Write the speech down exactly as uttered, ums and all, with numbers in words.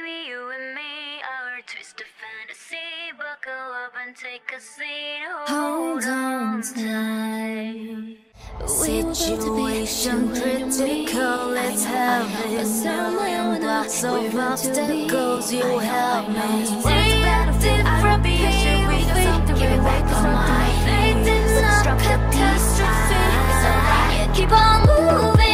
Baby, you and me, our twisted fantasy. Buckle up and take a seat. Hold on tight. Situation critical, let's have it. A million blocks of obstacles, you help me. Waiting for picture, we got something we back on mind. Faith is not catastrophe, keep on moving.